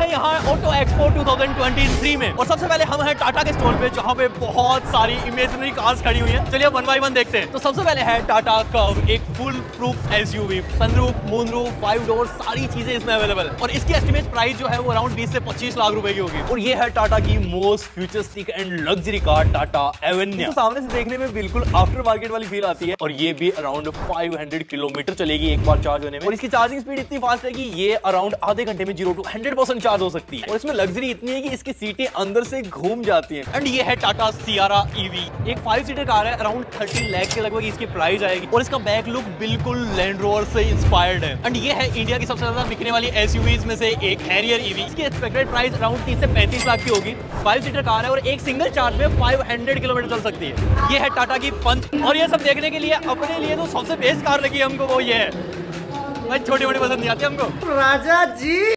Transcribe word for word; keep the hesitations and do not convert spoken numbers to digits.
यहाँ auto expo दो हज़ार तेईस में और सबसे पहले हम हैं टाटा के स्टोर पे जहाँ पे बहुत सारी इमेजिनरी कार्स खड़ी हुई हैं। चलिए वन बाय वन देखते हैं। तो सबसे पहले है टाटा कर्व, एक full proof SUV, sunroof, moonroof, five door, सारी चीजें इसमें अवेलेबल है और इसकी एस्टिमेट प्राइस जो है वो अराउंड बीस से पच्चीस लाख रुपए की होगी। और ये है टाटा की most futuristic and luxury car Tata Avinya. तो सामने से देखने में बिल्कुल आफ्टर मार्केट वाली फील आती है और ये भी अराउंड पाँच सौ किलोमीटर चलेगी एक बार चार्ज होने में और इसकी चार्जिंग स्पीड इतनी फास्ट है कि ये अराउंड आधे घंटे में zero to hundred percent charge हो सकती है। और इसमें लग्जरी इतनी है कि इसकी सीटें अंदर से घूम जाती हैं। एंड ये है टाटा सियारा ईवी, एक फाइव सीटर कार है, अराउंड थर्टी लाख के लगभग इसकी प्राइस आएगी और इसका बैक लुक बिल्कुल लैंड रोवर से इंस्पायर्ड है। एंड ये है इंडिया की सबसे ज्यादा बिकने वाली एसयूवीज में से एक हैरियर ईवी। इसकी एक्सपेक्टेड प्राइस अराउंड तीस से पैंतीस लाख की होगी। फाइव सीटर कार है और एक सिंगल चार्ज में पाँच सौ किलोमीटर चल सकती है। ये है टाटा की पंच और ये सब देखने के लिए अपने लिए तो सबसे बेस्ट कार लगी हमको वो ये है। भाई छोटी मोटी पसंद नहीं आती हमको राजा जी।